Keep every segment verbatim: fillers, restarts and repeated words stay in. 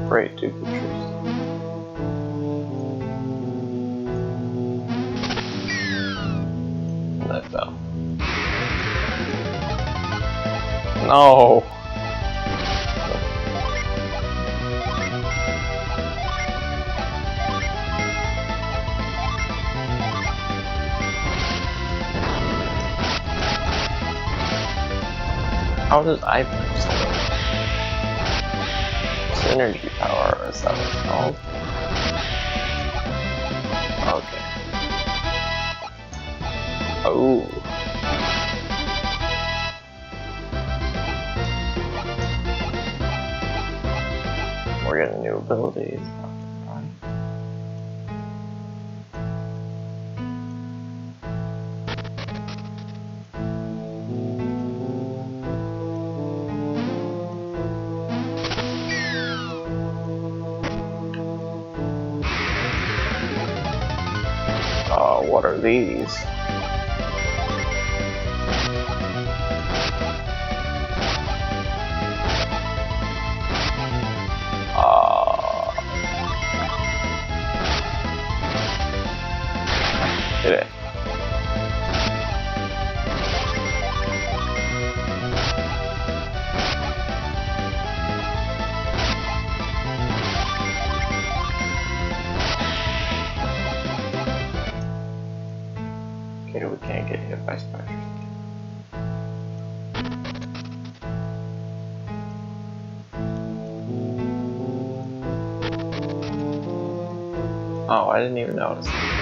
afraid to creatures. And I fell. No! How does I punch someone? Synergy power, is that what it's called? Okay. Oh. We're getting new abilities. Uh, what are these? Uh, hit it. Okay, we can't get hit by spiders. Oh, I didn't even notice.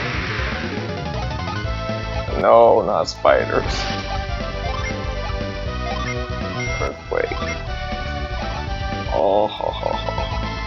No, not spiders. Earthquake. Oh, ho, ho, ho.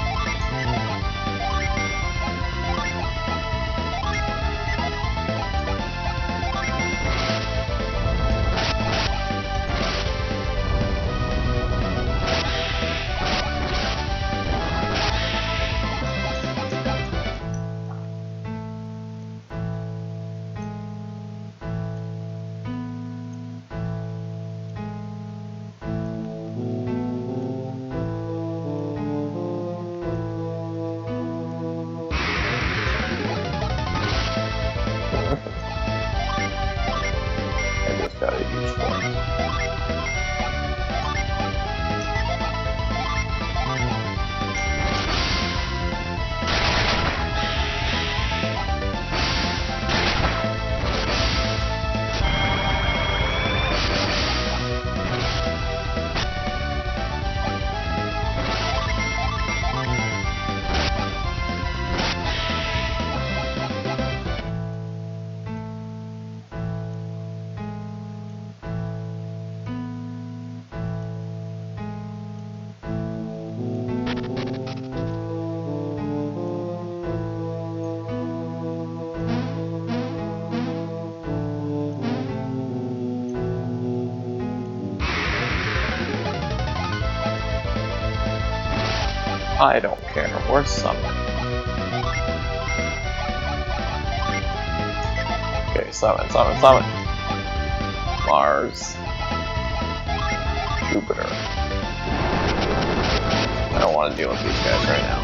I just got a huge point. I don't care. Where's summon? Okay, summon, summon, summon. Mars. Jupiter. I don't want to deal with these guys right now.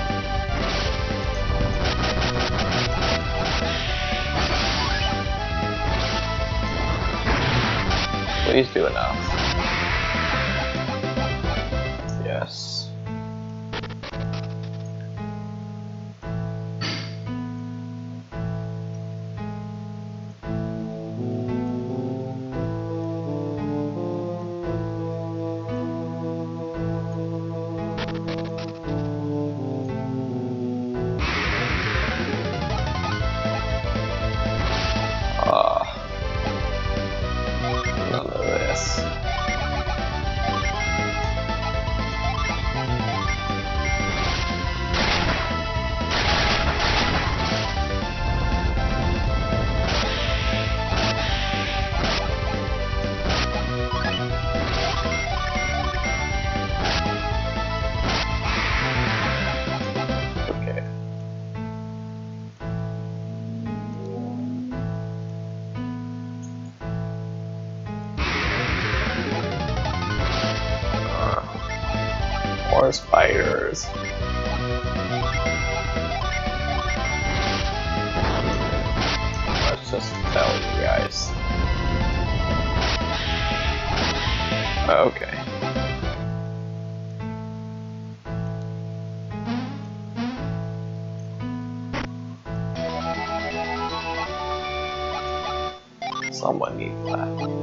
Please do enough. Yes. None of this. More spiders. just telling you guys. Okay. Someone needs that.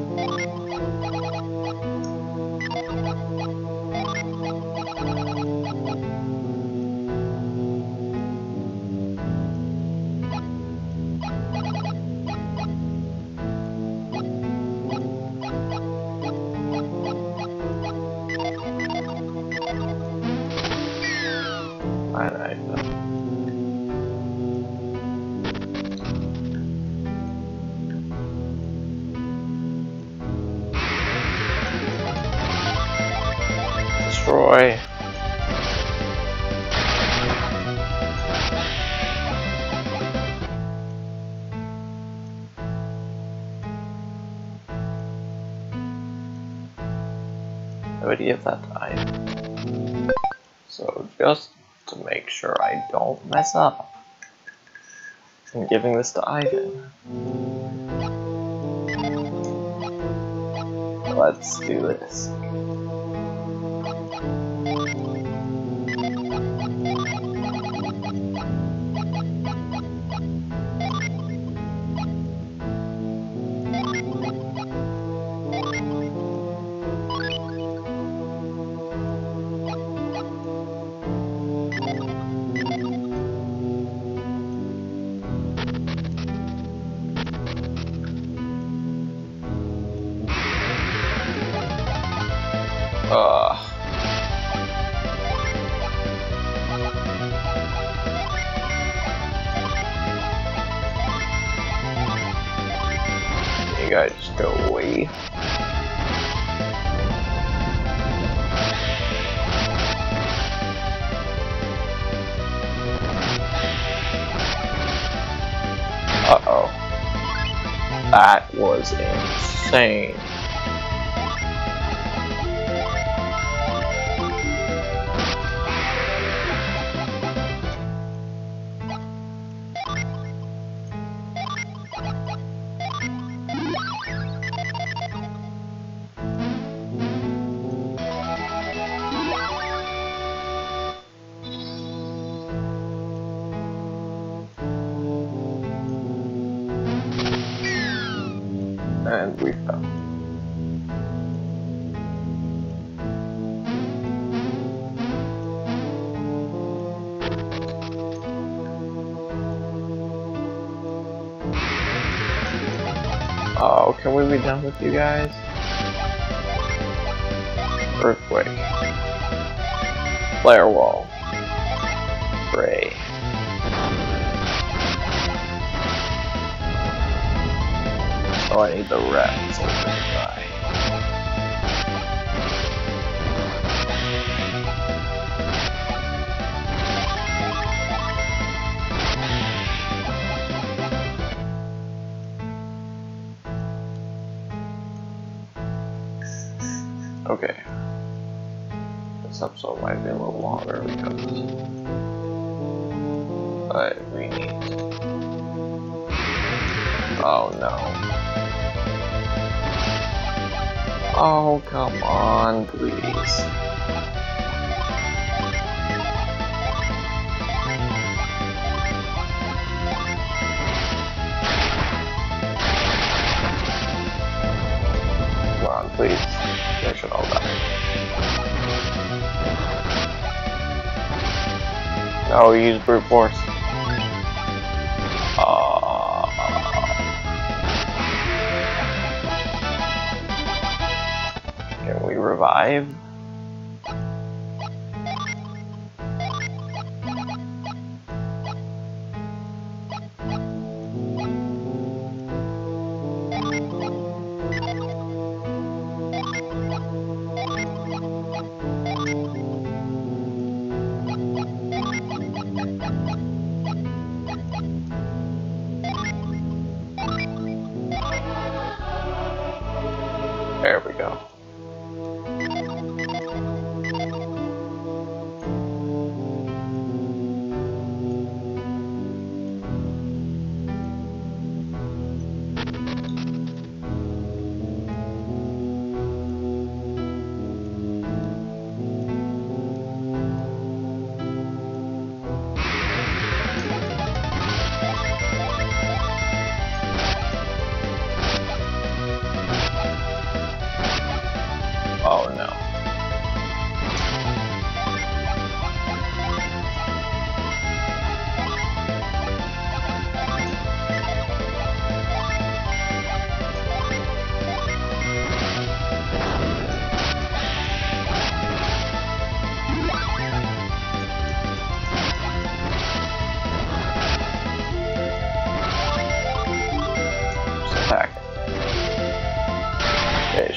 Destroy. Nobody of that time. So just to make sure I don't mess up, I'm giving this to Ivan. Let's do this. Uh. You guys just go away. Uh-oh. That was insane. And we fell. Oh, can we be done with you guys? Earthquake. Flare wall. Ray. Oh, I need the rats over to die. Okay. This episode might be a little longer because but we need. Oh no. Oh, come on, please. Come on, please. They should all die. No, use brute force. Uh, can we revive? There we go.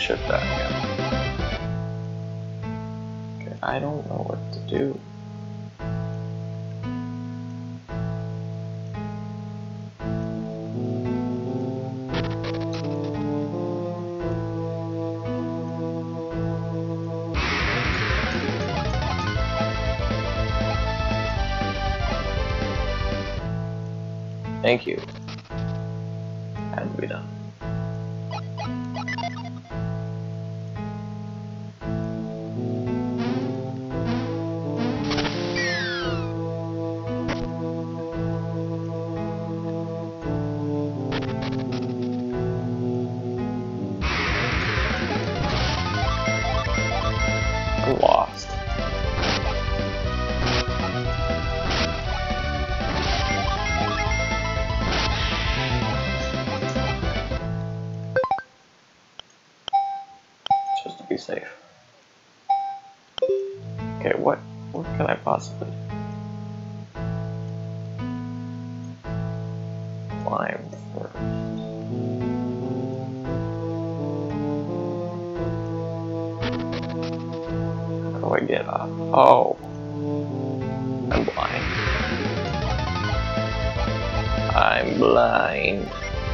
shift that again. Okay, I don't know what to do. Thank you. Had to be done. I'm lost. Just to be safe. Okay, what what can I possibly do? Climb first. How do I get up? Oh, I'm blind. I'm blind.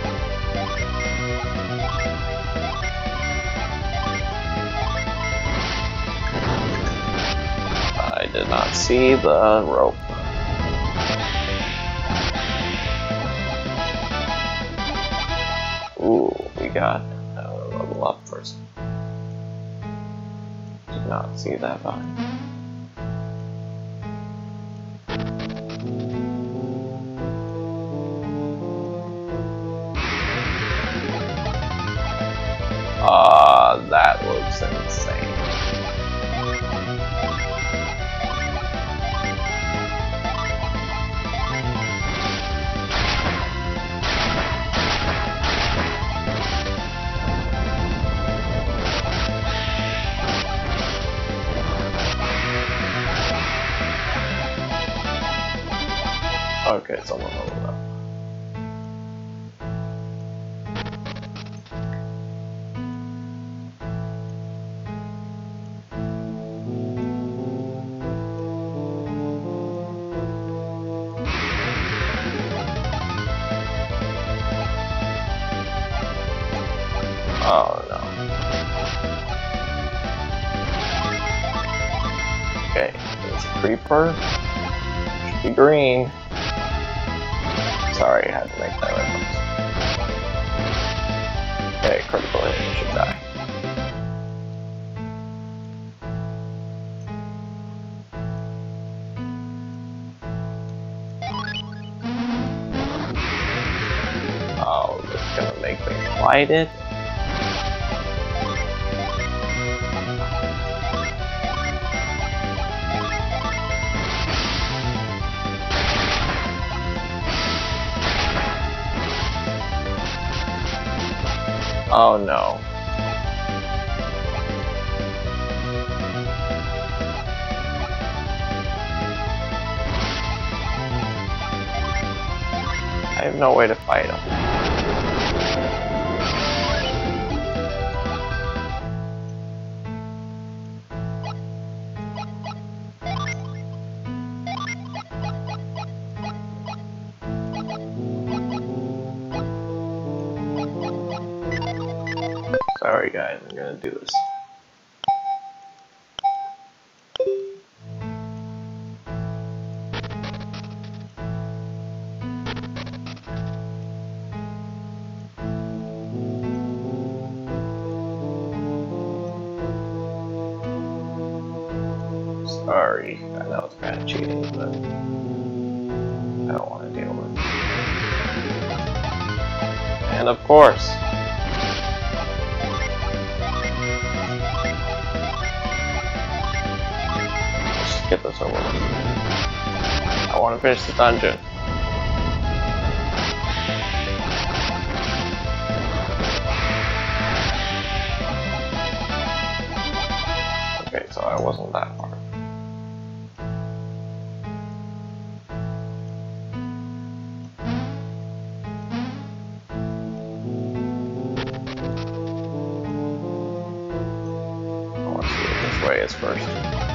I did not see the rope. Ooh, we got a level up person. Did not see that behind. Ah, uh, that looks insane. Okay, someone leveled up. Oh no. Okay, there's a creeper. Should be green. Sorry, I had to make that reference. Okay, critical hit, you should die. Oh, that's gonna make me fight it? Oh no. I have no way to fight him. Sorry guys, I'm gonna do this. Sorry, I know it's kind of cheating, but I don't want to deal with it. And of course, get this over with. I want to finish the dungeon. Okay, so I wasn't that far. guess, first.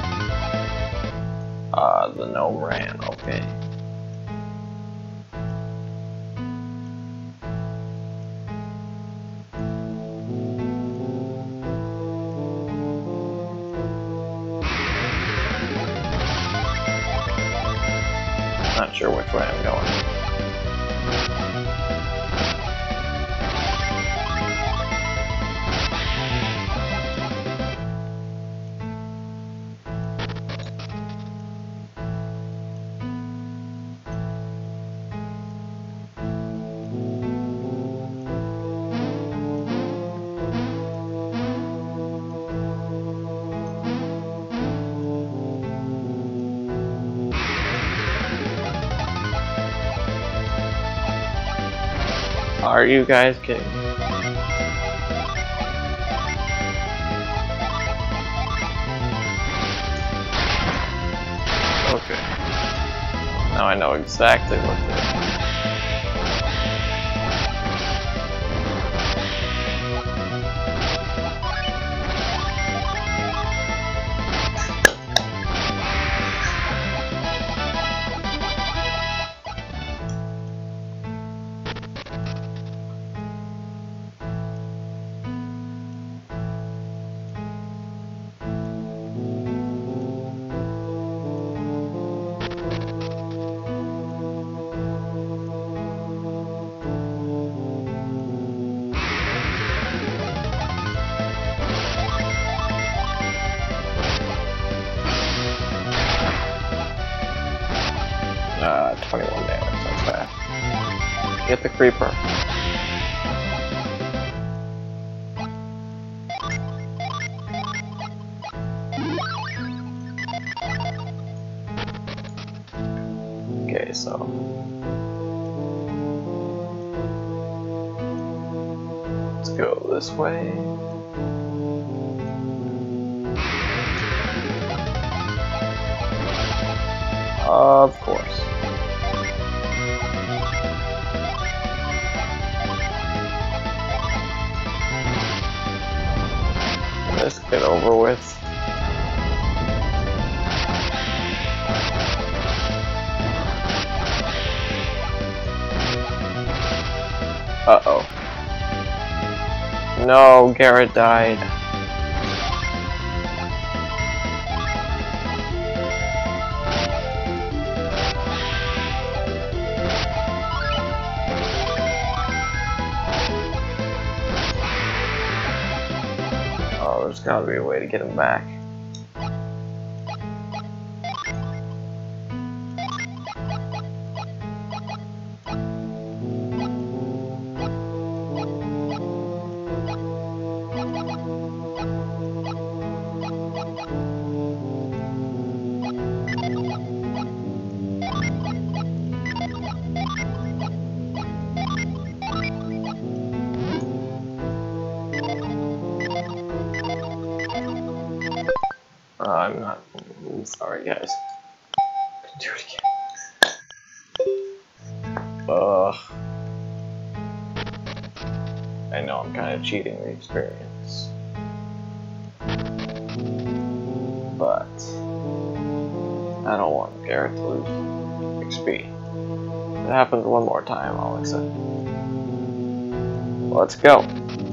Uh, the gnome ran, okay. Not sure which way I'm going. Are you guys kidding? Okay. Now I know exactly what to do. Uh, twenty-one damage, that's bad. Get the creeper. Okay, so... let's go this way. Of course. Let's get over with. Uh-oh. No, Garrett died. Oh, there's gotta be a way to get him back. Uh, I'm not. I'm sorry, guys. Do it again. Ugh. I know I'm kind of cheating the experience, but I don't want Garrett to lose X P. If it happens one more time, I'll accept it. Let's go.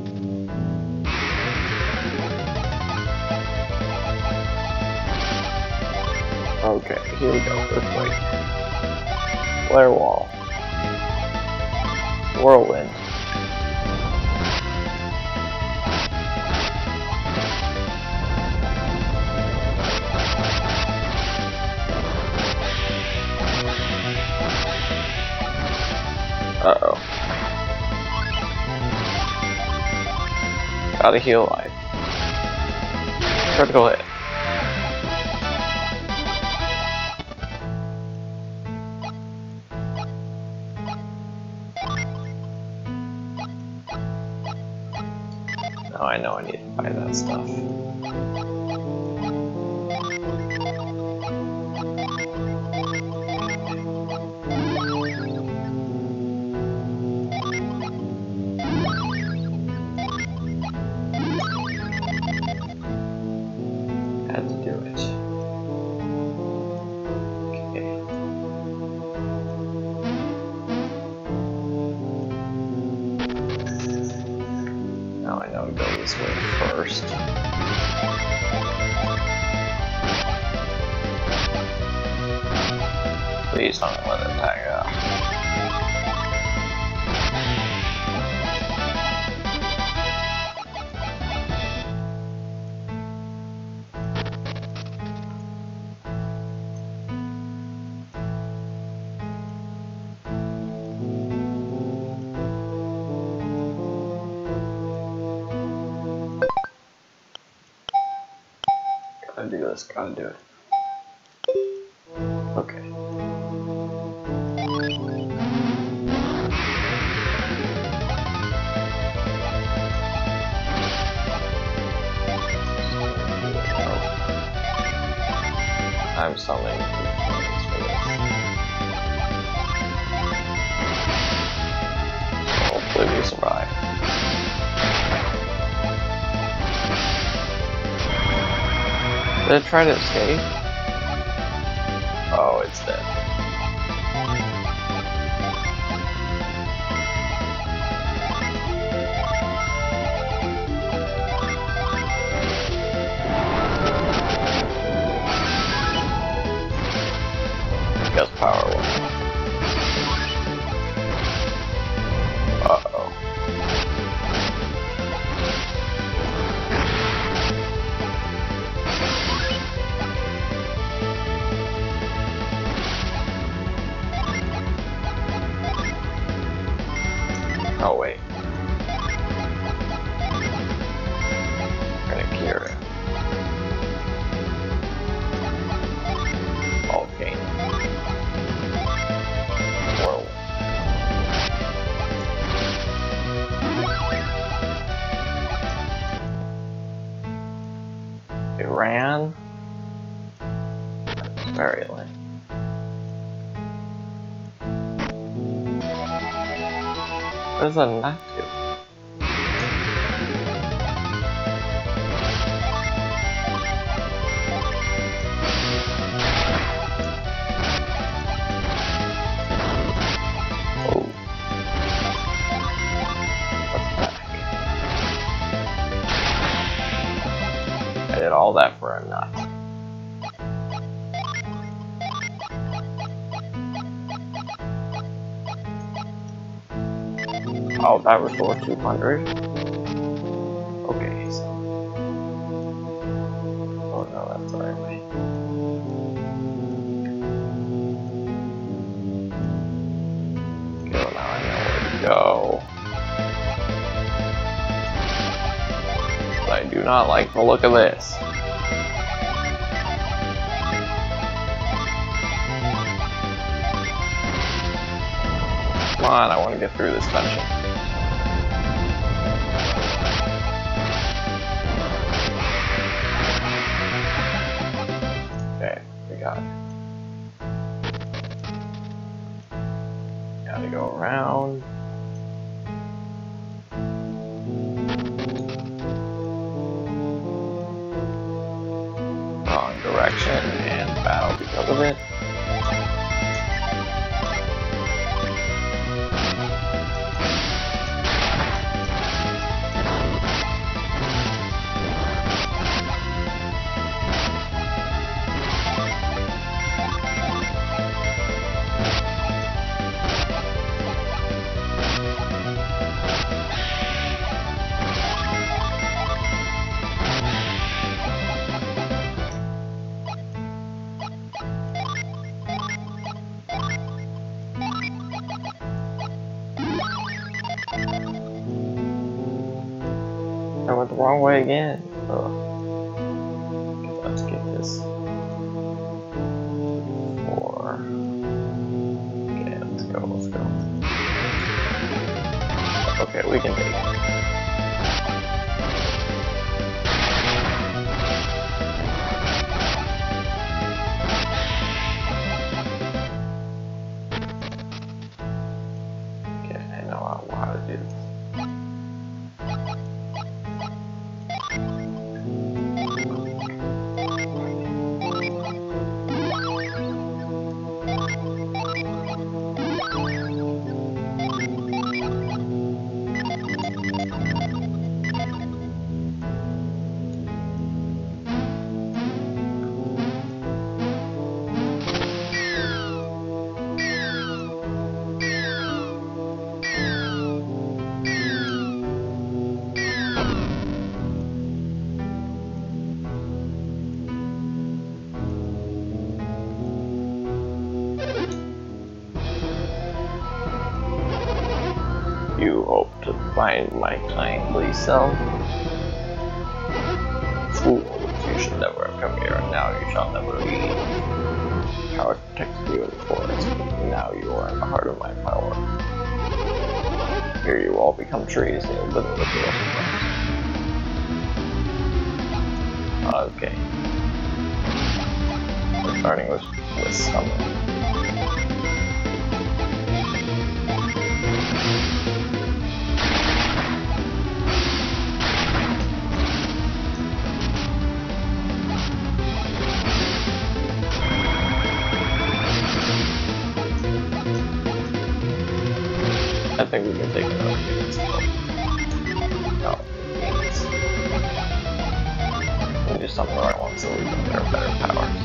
Okay, here we go. Earthquake. Flare wall. Whirlwind. Uh-oh. Gotta heal life. Critical hit. Now I know I need to buy that stuff. Had to this way first. Please don't let it tag out. Gotta do this, gotta do it. Okay. I'm summoning things for this. Hopefully we survive. Did it try to escape? Oh, it's dead. Guess power one. Uh-oh. Oh wait. We're gonna cure it. Okay. Whoa. It ran. Very lame. What does that not do? Oh. Pathetic. I did all that for a nut. Oh, that restores two hundred? Okay, so... Oh no, that's the right way. Okay, well now I know where to go. But I do not like the look of this. Come on, I want to get through this dungeon. Okay, we got it. Gotta go around. Wrong direction and battle because of it. I went the wrong way again. Ugh. Let's get this. Four. Okay, let's go, let's go. Okay, we can take it. Okay, I know how to do this. You hope to find my kindly self? Fools, you should never have come here, and now you shall never leave. Power protected you in the forest, and now you are in the heart of my power. Here you all become trees, and you'll live with the rest of us. Okay. We're starting with, with summer. I think we can take another unit still. No, units. We can do something where I want so we can get our better powers.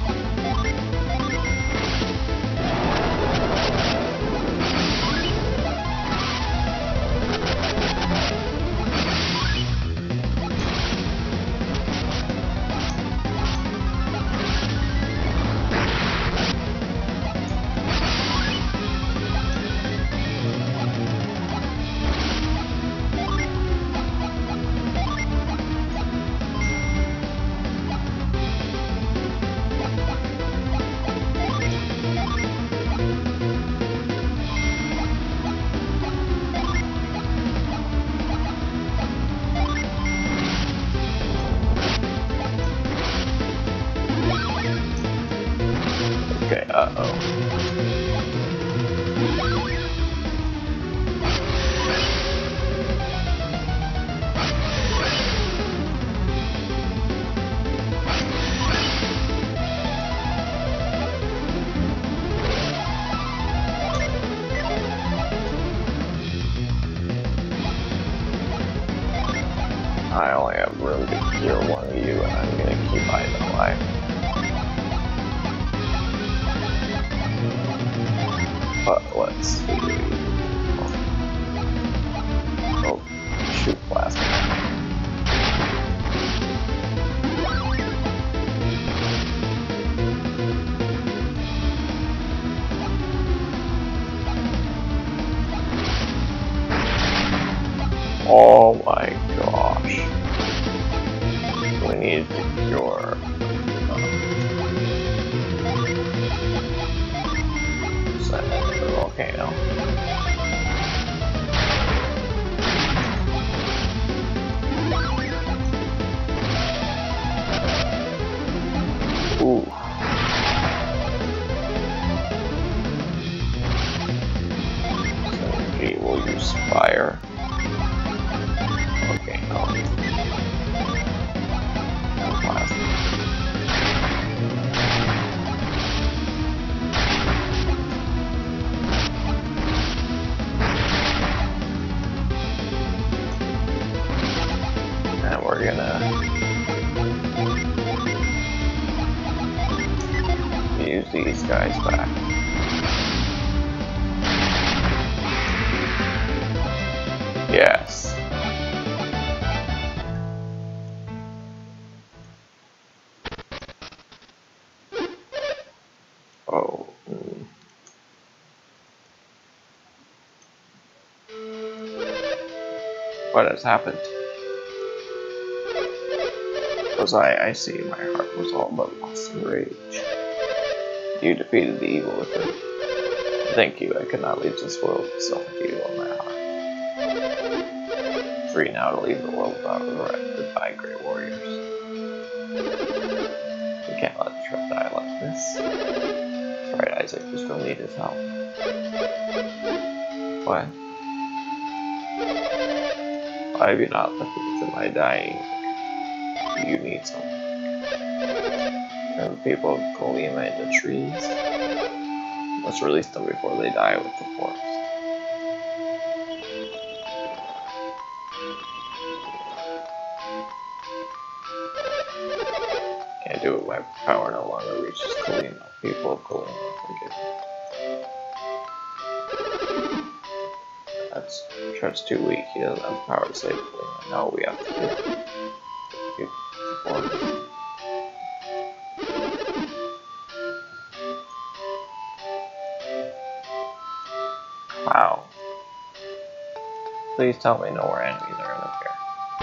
Okay, uh-oh. I only have room to cure one of you, and I'm gonna keep either alive. But let's see. Oh, shoot, blast. Oh my gosh. We need to cure. The volcano. Ooh. Synergy will use fire. Okay, no. And plasma. And we're gonna use these guys back. Yes. Oh. Mm. What has happened? Was I, I see, my heart was all but lost in rage. You defeated the evil within. Thank you, I could not leave this world with so much evil in my heart. Free now to leave the world without regret. Goodbye, great warriors. We can't let Tret die like this. That's right, Isaac, we still need his help. What? Why have you not left me to my dying? You need something. Turn the people of Kolima into trees. Let's release them before they die with the forest. Can't do it. My power no longer reaches Kolima. People of Kolima, forgive me. That's Tret's too weak. He doesn't have the power to save Kolima. No, we have to do it. Keep the forest. Wow. Please tell me no more enemies are gonna appear.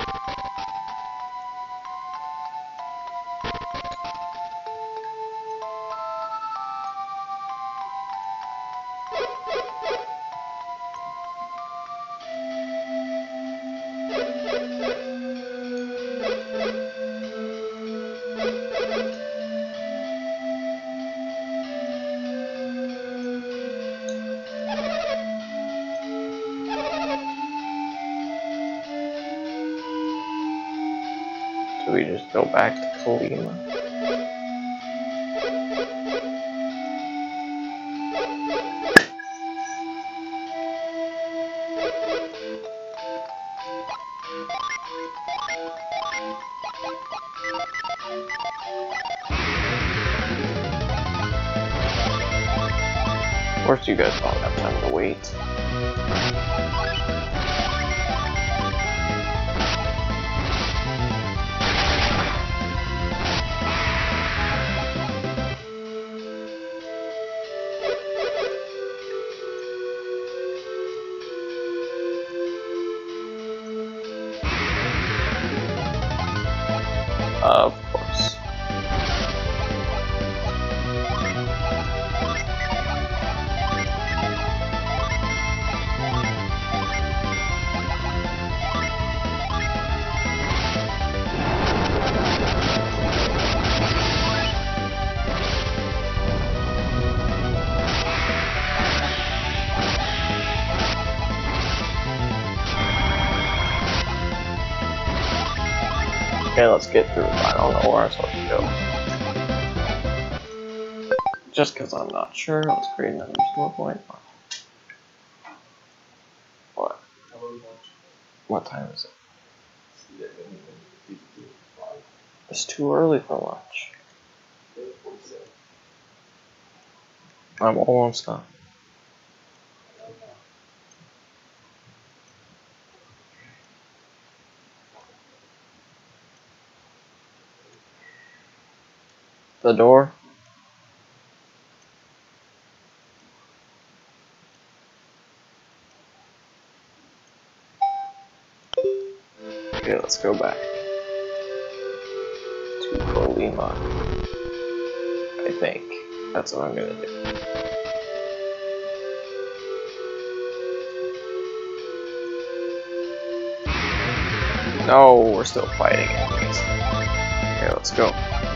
Do we just go back to Kolima? Of course you guys don't have time to wait. Of course. Okay, let's get through it. I don't know where I'm supposed to go. Just because I'm not sure, let's create another store point. What? What time is it? It's too early for lunch. I'm almost done. The door? Okay, let's go back to Kolima. I think that's what I'm gonna do. No, we're still fighting enemies. Okay, let's go.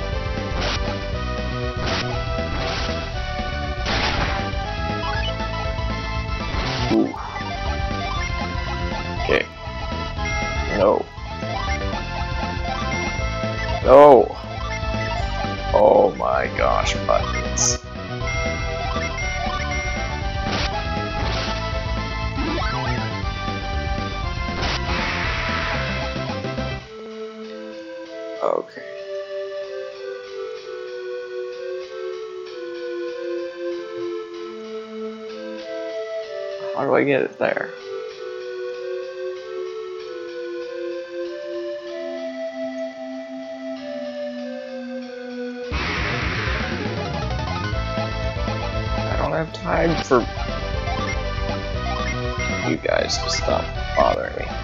Ooh. Okay. No. No. Oh my gosh, buttons. Okay. How do I get it there? I don't have time for you guys to stop bothering me.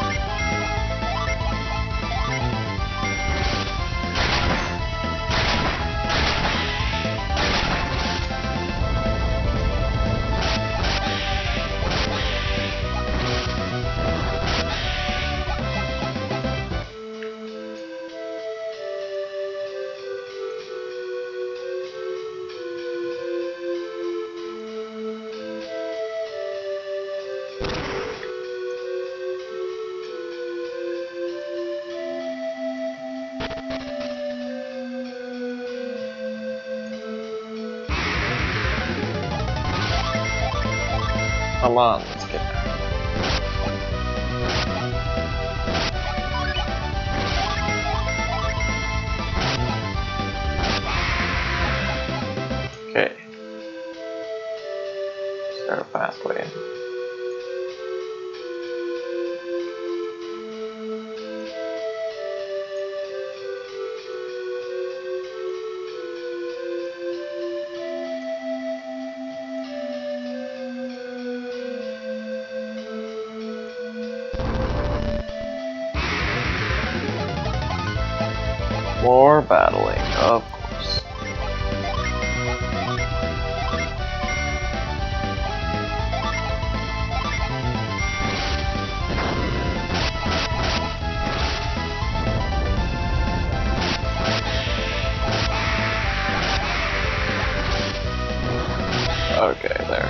Come on, let's get there. Okay. Start a pathway. More battling, of course. Okay, there.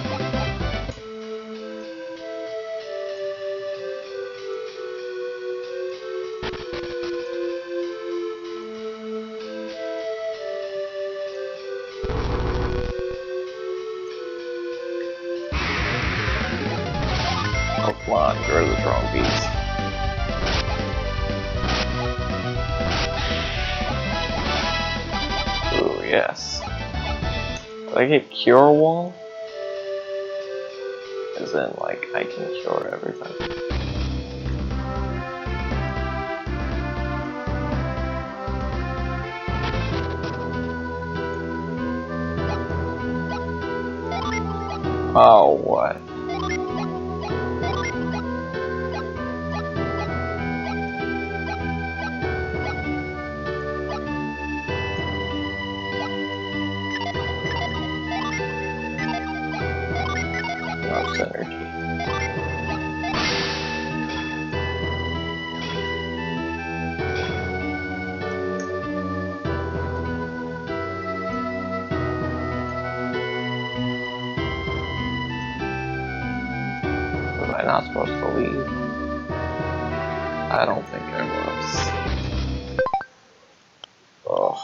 Oh, come on, get rid of the drone beast. Ooh, yes. Did I get Cure Wall? As in, like, I can cure everything. Oh, what? No synergy. Was I not supposed to leave? I don't think I was. Oh.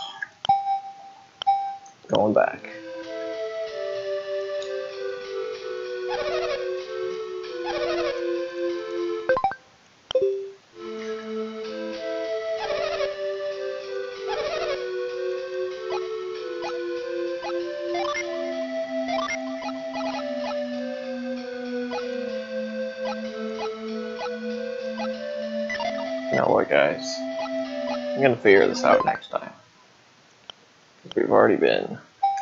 Going back. You know what, guys? I'm gonna figure this out next time. We've already been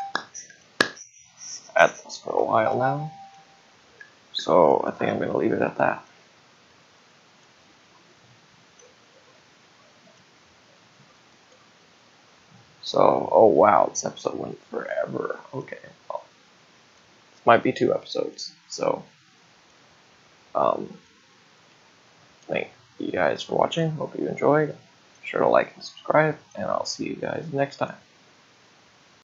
at this for a while now. So I think I'm gonna leave it at that. So, oh wow, this episode went forever. Okay, well, this might be two episodes. So, um, thank you guys for watching. Hope you enjoyed. Be sure to like and subscribe, and I'll see you guys next time.